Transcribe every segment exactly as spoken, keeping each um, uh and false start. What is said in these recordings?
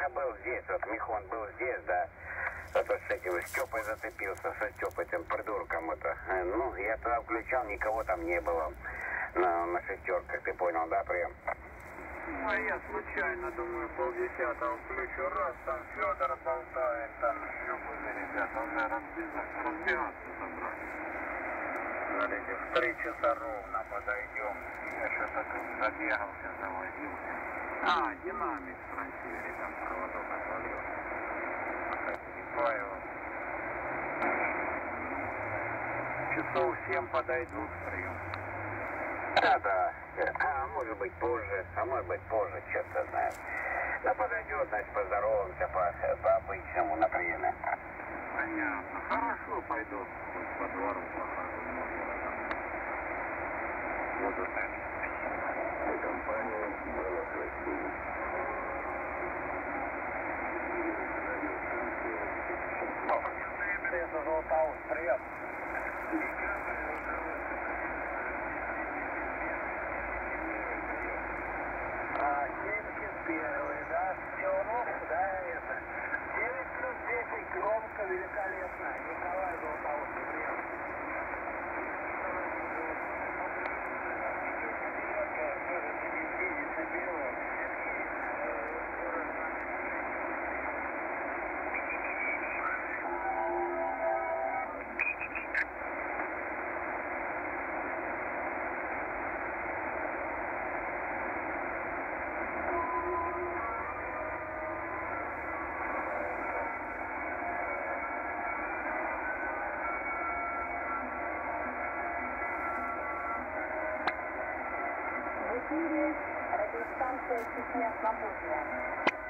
Миха был здесь, вот Михон был здесь, да. Вот, вот с этим Степой зацепился, со Степой, этим придурком это. Ну, я туда включал, никого там не было. На, на шестерках, ты понял, да, прием? Ну, а я случайно, думаю, полдесятого включу, раз, там Федор болтает, там еще были ребята, он, наверное, разбираться собрали. Смотрите, в три часа ровно подойдем. Я что-то тут забегался, завозился. А, динамик в трансивере, там проводок отвалил. Кипаева. Часов семь подойдут в прием. Да, да. А может быть позже, а может быть позже, черт знает. Да подойдет, значит, поздороваемся по, по обычному на приеме. Понятно. Хорошо, пойду хоть по двору похожу, можно там. Буду так. Компания была красивой. Это Золотоуст, прием. А, семьдесят первый, да, Челнов, да, это. девять плюс десять, громко, великолепно. Николай Золотоуст, прием. Радиостанция «Чечня свободная».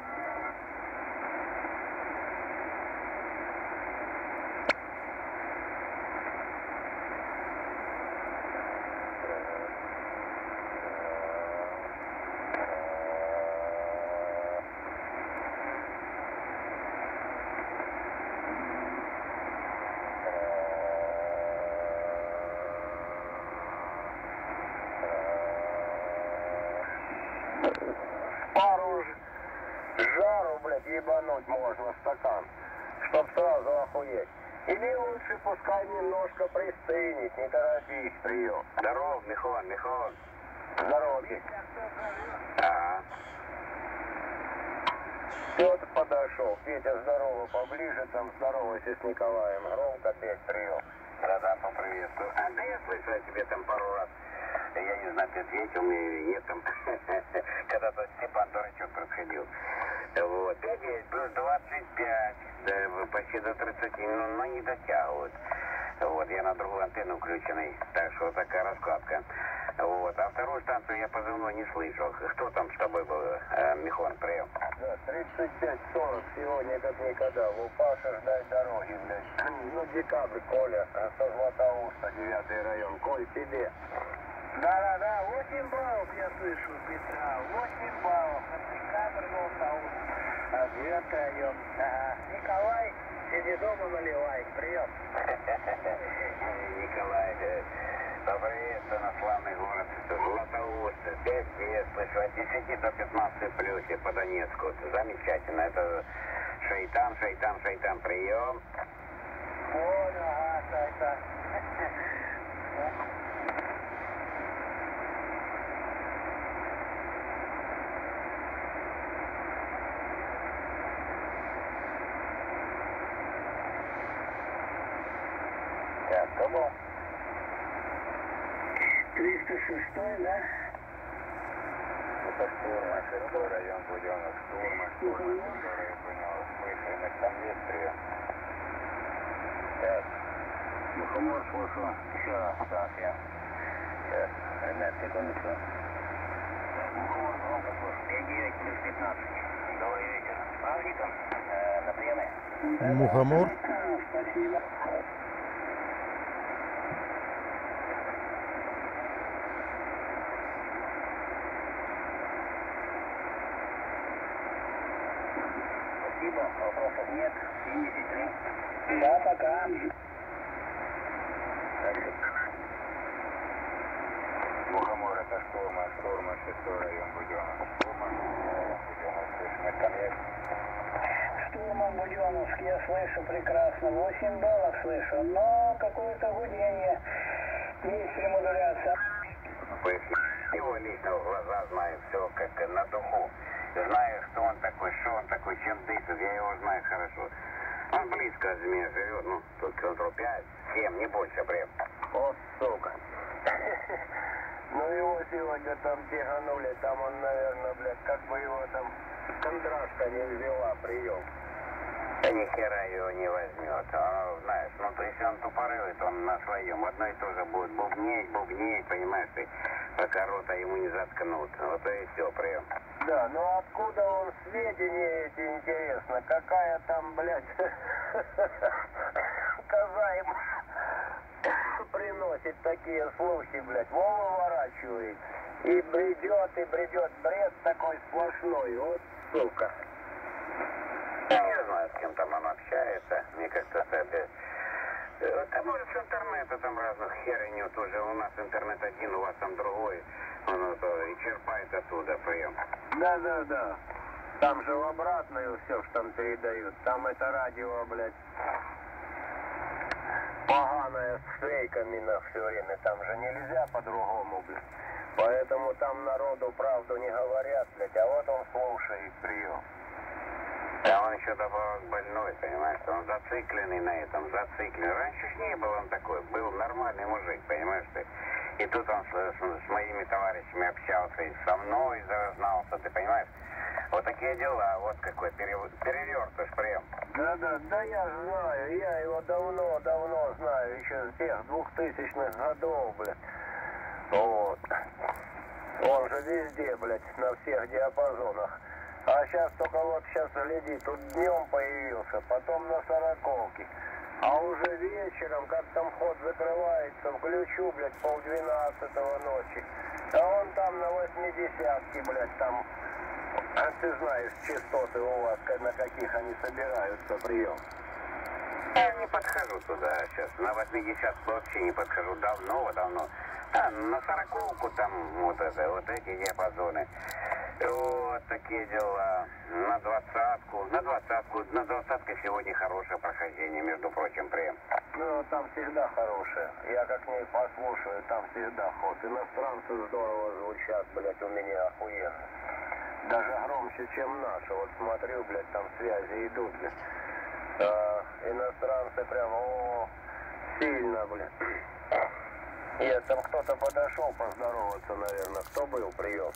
Пару жару, блядь, ебануть можно в стакан, чтоб сразу охуеть. Или лучше пускай немножко пристынет, не торопись, прием. Здоров, Михон, Михон. Здорово, Петя. Ага. Петр подошел. Петя, здорово, поближе там здоровайся с Николаем. Громко, Петь, прием. Да-да, поприветствую. А, да я слышал о тебе там пару раз. Я не знаю, ты ответил мне или нет там. Когда-то Степан Дурачок подходил. Вот. пять плюс двадцать пять. Да, почти до тридцати, но не дотягивают. Вот, я на другую антенну включенный. Так что вот такая раскладка. Вот. А вторую станцию я позывной не слышал. Кто там с тобой был? Э, Михон, прием. Да, тридцать пять сорок сегодня как никогда. Лупаша ждать дороги, блядь. Ну, декабрь, Коля, со Златоуста, девятый район. Коль, тебе. Да-да-да, восемь баллов я слышу, Петра. восемь баллов. Декабрь, Златоуст. А девятый район. Ага. Николай, сиди дома, наливай. Прием. Николай, поприветствую на славный город Златоуст. Здесь я слышу от десяти до пятнадцати в плюсе по Донецку. Замечательно. Это Шайтан, Шайтан, Шайтан, прием. Понял, ага, Шайтан. Так, кого? триста шестой, да? Это штурма, шестой район Буденов, штурма, штурма, который понял, выхренок, там есть прием. Так, Мухомор, слышу. Все, так, я. Сейчас, ребят, секундочку. Мухомор, громко слышу. пять девять плюс пятнадцать. Добрый вечер. Павликом, э, на приеме. Мухомор. Спасибо. Спасибо, вопросов нет. семьдесят три. Да, пока. Мухомор, это штурма, штурма, шестой район Буденов. Штурма, Буденов, слышно, там есть. Буденовск, я слышу прекрасно. восемь баллов слышу, но какое-то гудение. Есть ремодуляция. Его лично в глаза знаю, все как на духу. Знаю, кто он такой, что он такой, чем дышит, я его знаю хорошо. Он близко от меня живет, ну, тут километров пять, семь, не больше прям. О, сука. Ну его сегодня там тяганули, там он, наверное, блядь, как бы его там кондрашка не взяла прием. Да ни хера его не возьмет. А, знаешь, ну то если он тупорылый, то он на своем. Одно и то же будет бубнеть, бубнеть, понимаешь ты, пока рота ему не заткнут. Вот и все, прием. Да, ну откуда он сведения эти, интересно? Какая там, блядь, коза ему приносит такие слухи, блядь, Вова выворачивает. И бредет, и бредет, бред такой сплошной, вот сука. Я не знаю, с кем там он общается. Мне как-то это... Да может с интернета там разных херенью тоже. У нас интернет один, у вас там другой. Он это, и черпает оттуда прием. Да, да, да. Там же в обратную все, что там передают. Там это радио, блядь, поганое с фейками на все время. Там же нельзя по-другому, блядь. Поэтому там народу правду не говорят, блядь. А вот он слушает прием. Да он еще добавок больной, понимаешь, он зацикленный на этом, зацикленный. Раньше ж не был он такой, был нормальный мужик, понимаешь ты. И тут он с, с, с моими товарищами общался, и со мной зазнался, ты понимаешь? Вот такие дела, вот какой перевертыш прям. Да, да, да я знаю, я его давно-давно знаю, еще с тех двухтысячных годов, блядь. Вот. Он же везде, блядь, на всех диапазонах. А сейчас только вот сейчас, гляди, тут днем появился, потом на сороковке. А уже вечером, как там вход закрывается, включу, блядь, полдвенадцатого ночи. А он там на восьмидесятке, блядь, там, а ты знаешь, частоты у вас, на каких они собираются, прием. Я не подхожу туда сейчас, на восьмидесятку вообще не подхожу, давно-давно. А, на сороковку там вот это, вот эти диапазоны. Вот такие дела. На двадцатку, на двадцатку, на двадцатке сегодня хорошее прохождение, между прочим, прям. Ну, там всегда хорошее. Я как ней послушаю, там всегда ход. Иностранцы здорово звучат, блядь, у меня охуенно. Даже громче, чем наши. Вот смотрю, блядь, там связи идут, блядь. А, иностранцы прям, о, сильно, блядь. Нет, там кто-то подошел поздороваться, наверное. Кто был, прием?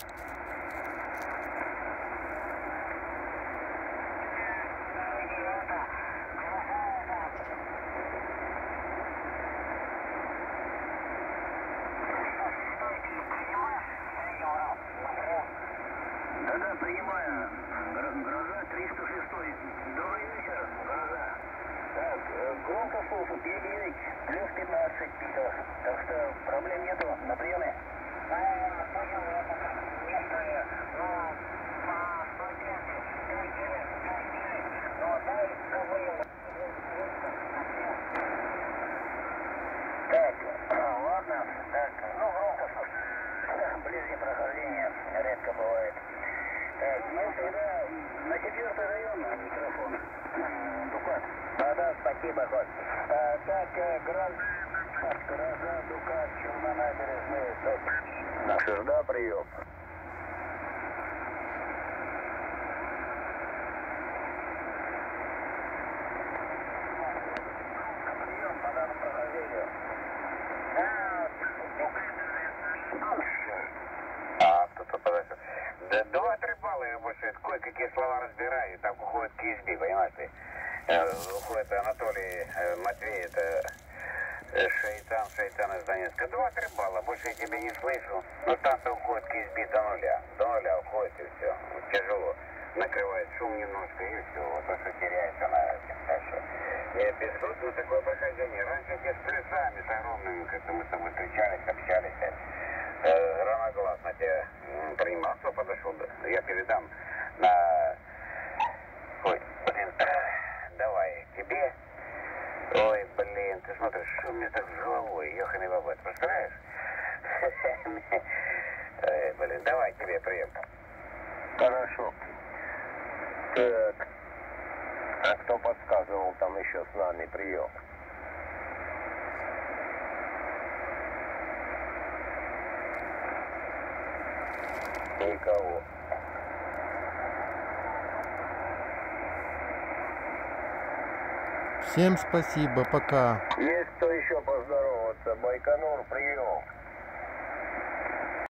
Да-да, принимаю. Гроза триста шесть. Добрый вечер, Гроза. Так, громко слушаю, передвинуть, плюс пятнадцать питов. Так что проблем нету, на приеме. А, понял, я пока местные, ну, по сто десять, сто девять, сто девять, ну, дай, скажи. Так, ладно, так, ну, громко слушаю. Ближе прохождения редко бывает. Так, ну, тогда на четвертый район микрофон. Дукат. Да-да, спасибо, Коль. А, так, Гроза, Гроза, Дукат, Челна набережная, стоп. Наши, да, прием. Прием по данному прохождению. А, А, кто-то подошел. Да два-три балла я больше, кое-какие слова разбираю, и там уходит КСБ, понимаешь ты? Уходит Анатолий э, Матвей, это э, шайтан, шайтан из Донецка. Два-три балла, больше я тебя не слышу. Но станция уходит КСБ до нуля. До нуля уходит и все. Тяжело. Накрывает шум немножко и все. Вот то, что теряется на этим. Так что я бесплатно такое прохождение. Раньше эти с плюсами, с огромными, как-то мы с тобой встречались, общались. Э, равногласно тебя м, принимал. Кто подошел? Я передам на... Ой, блин, давай тебе. Ой, блин, ты смотришь, что у меня так с головой, еханый бабат, представляешь? Ой, блин, давай тебе прием. Хорошо. Так. А кто подсказывал там еще с нами прием? Никого. Всем спасибо, пока. Есть кто еще поздороваться? Байконур, прием.